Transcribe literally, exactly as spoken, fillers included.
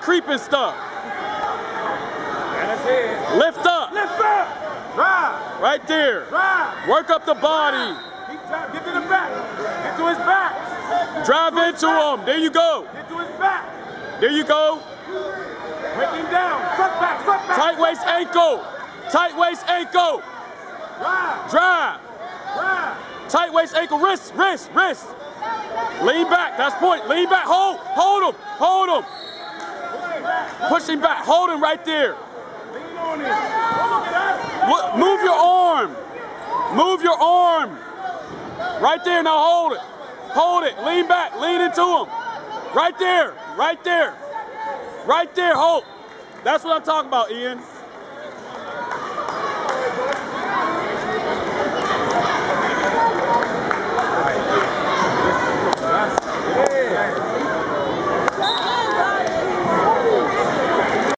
creeping stuff. That's it. Lift up. Lift up. Drive. Right there. Drive. Work up the body. Keep driving. Get to the back. Get to his back. Drive to into him. There you go. Get to his back. There you go. Break him down. Suck back. Suck back. Tight waist ankle. Tight waist ankle. Drive. Drive. Drive. Tight waist ankle. Wrist. Wrist. Wrist. Lean back. That's point. Lean back. Hold. Hold him. Hold him. Push him back. Hold him right there. Lean on him. Look at us. Look, move your arm. Move your arm. Right there. Now hold it. Hold it. Lean back. Lean into him. Right there. Right there. Right there. Hold. That's what I'm talking about, Ian.